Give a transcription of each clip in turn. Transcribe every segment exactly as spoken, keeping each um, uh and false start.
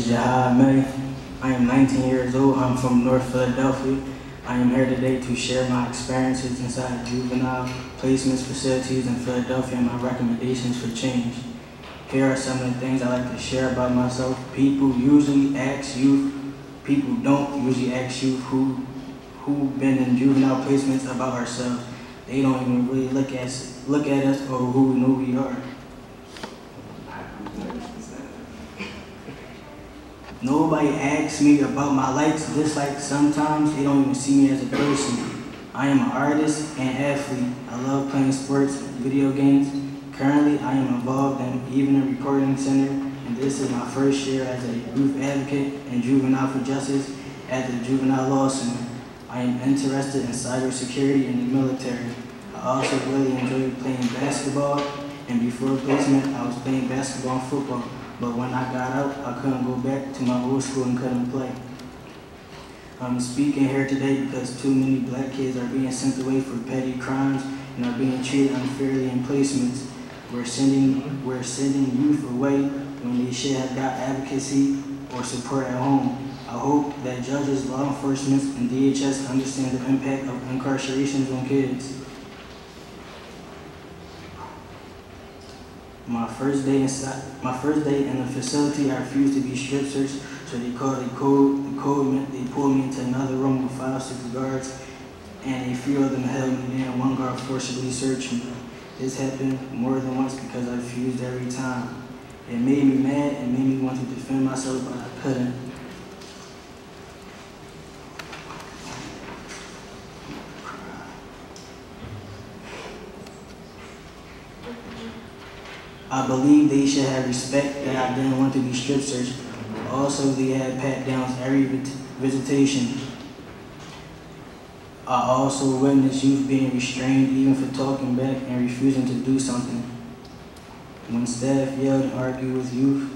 is Jihad Maye. I am nineteen years old. I'm from North Philadelphia. I am here today to share my experiences inside juvenile placements facilities in Philadelphia and my recommendations for change. Here are some of the things I like to share about myself. People usually ask youth, people don't usually ask youth who who've been in juvenile placements about ourselves. They don't even really look at us, look at us or who we know we are. Nobody asks me about my likes, dislikes. Sometimes they don't even see me as a person. I am an artist and athlete. I love playing sports, video games. Currently, I am involved in Evening Reporting Center, and this is my first year as a youth advocate and juvenile for justice at the Juvenile Law Center. I am interested in cybersecurity and the military. I also really enjoy playing basketball, and before placement, I was playing basketball and football. But when I got out, I couldn't go back to my old school and couldn't play. I'm speaking here today because too many black kids are being sent away for petty crimes and are being treated unfairly in placements. We're sending, we're sending youth away when they should have got advocacy or support at home. I hope that judges, law enforcement, and D H S understand the impact of incarcerations on kids. My first day inside, my first day in the facility, I refused to be strip searched, so they called a code. The code meant they pulled me into another room with five, six guards, and a few of them held me there, and one guard forcibly searched me. This happened more than once because I refused every time. It made me mad and made me want to defend myself, but I couldn't. I believe they should have respect that I didn't want to be strip searched. Also, they had pat downs every visitation. I also witnessed youth being restrained even for talking back and refusing to do something. When staff yelled and argued with youth,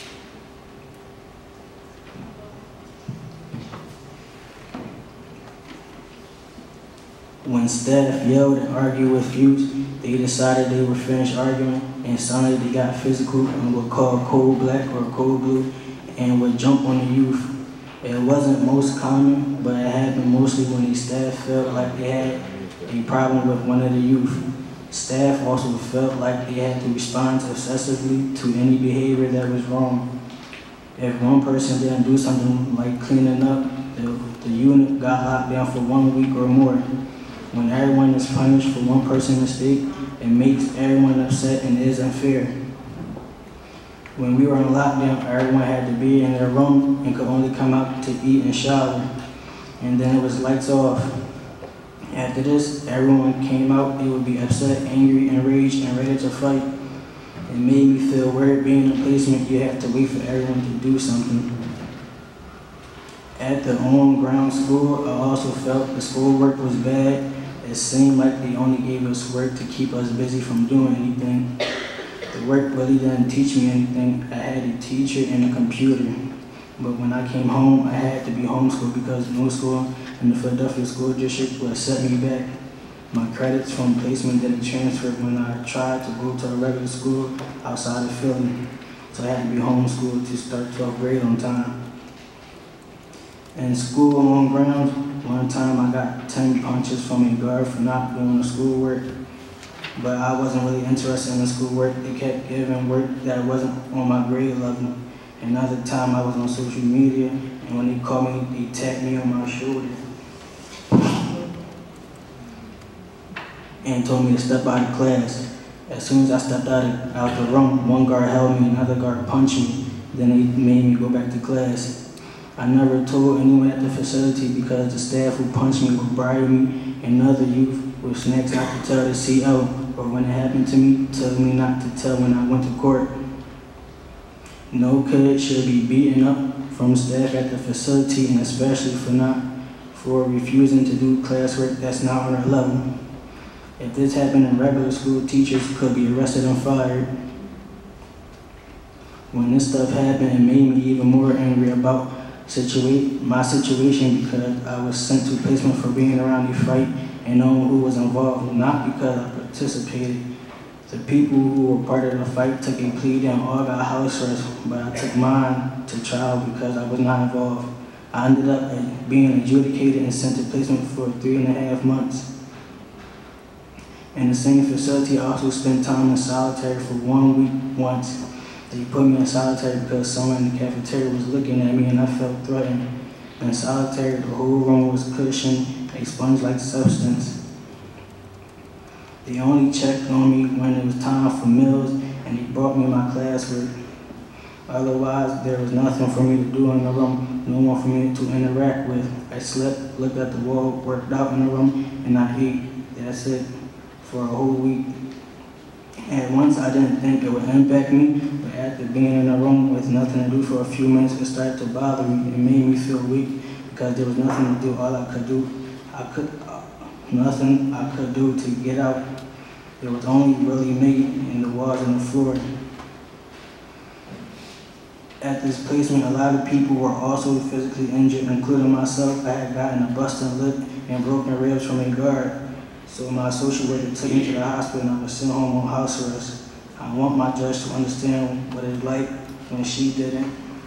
When staff yelled and argued with youth, they decided they were finished arguing, and suddenly they got physical and would call code black or code blue and would jump on the youth. It wasn't most common, but it happened mostly when the staff felt like they had a problem with one of the youth. Staff also felt like they had to respond excessively to any behavior that was wrong. If one person didn't do something like cleaning up, the, the unit got locked down for one week or more. When everyone is punished for one person's mistake, it makes everyone upset and is unfair. When we were on lockdown, everyone had to be in their room and could only come out to eat and shower. And then it was lights off. After this, everyone came out, they would be upset, angry, enraged, and ready to fight. It made me feel weird being in a placement. You have to wait for everyone to do something. At the on-ground school, I also felt the schoolwork was bad. It seemed like they only gave us work to keep us busy from doing anything. The work really didn't teach me anything. I had a teacher and a computer. But when I came home, I had to be homeschooled because no school in the Philadelphia school district would set me back. My credits from placement didn't transfer when I tried to go to a regular school outside of Philly. So I had to be homeschooled to start twelfth grade on time. In school on grounds, one time I got ten punches from a guard for not doing the schoolwork, but I wasn't really interested in the schoolwork. They kept giving work that wasn't on my grade level. Another time I was on social media, and when they called me, they tapped me on my shoulder and told me to step out of class. As soon as I stepped out of out the room, one guard held me, another guard punched me. Then they made me go back to class. I never told anyone at the facility because the staff who punched me would bribe me and other youth with snacks not to tell the C O, or when it happened to me, tell me not to tell when I went to court. No kid should be beaten up from staff at the facility, and especially for not for refusing to do classwork that's not on their level. If this happened in regular school, teachers could be arrested and fired. When this stuff happened, it made me even more angry about Situa my situation because I was sent to placement for being around the fight and knowing who was involved, not because I participated. The people who were part of the fight took a plea and all got house arrest, but I took mine to trial because I was not involved. I ended up being adjudicated and sent to placement for three and a half months. In the same facility, I also spent time in solitary for one week once. They put me in solitary because someone in the cafeteria was looking at me and I felt threatened. In solitary, the whole room was cushioned, a sponge-like substance. They only checked on me when it was time for meals and they brought me my classwork. Otherwise, there was nothing for me to do in the room, no one for me to interact with. I slept, looked at the wall, worked out in the room, and I ate. That's it for a whole week. And once I didn't think it would impact me, but after being in a room with nothing to do for a few minutes, it started to bother me. It made me feel weak because there was nothing to do. All I could do, I could, uh, nothing I could do to get out. There was only really me and the walls and the floor. At this placement, a lot of people were also physically injured, including myself. I had gotten a busted lip and broken ribs from a guard. So my social worker took me to the hospital and I was sent home on house arrest. I want my judge to understand what it's like when she didn't.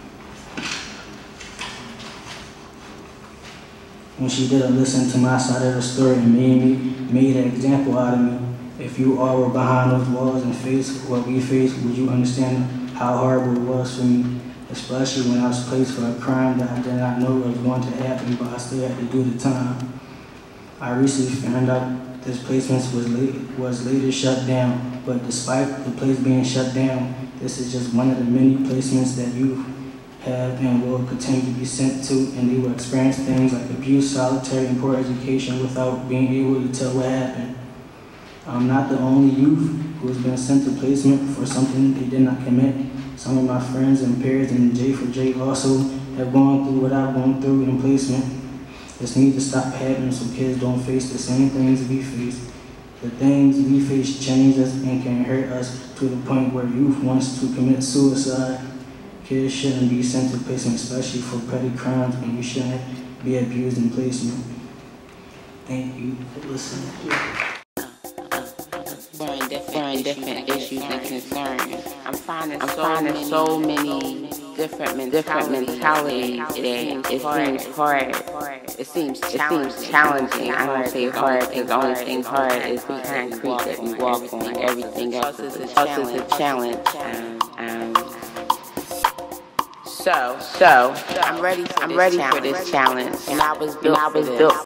When she didn't listen to my side of the story and made me, made an example out of me. If you all were behind those walls and faced what we faced, would you understand how horrible it was for me? Especially when I was placed for a crime that I did not know was going to happen, but I still had to do the time. I recently found out this placement was, late, was later shut down, but despite the place being shut down, this is just one of the many placements that you have and will continue to be sent to, and they will experience things like abuse, solitary, and poor education without being able to tell what happened. I'm not the only youth who has been sent to placement for something they did not commit. Some of my friends and peers in J for J also have gone through what I've gone through in placement. This needs to stop happening so kids don't face the same things we face. The things we face change us and can hurt us to the point where youth wants to commit suicide. Kids shouldn't be sent to placement, especially for petty crimes, and we shouldn't be abused in placement. Thank you for listening. Exploring different, different issues and concerns. I'm finding, I'm so, finding many, so many different mentalities, different mentalities that it seems hard. It seems challenging. It seems challenging. I don't say hard because the only thing hard is the concrete that we walk on. Everything else is a challenge. Um, um, so, so I'm ready. For I'm ready for this challenge, and I was built. And I was built.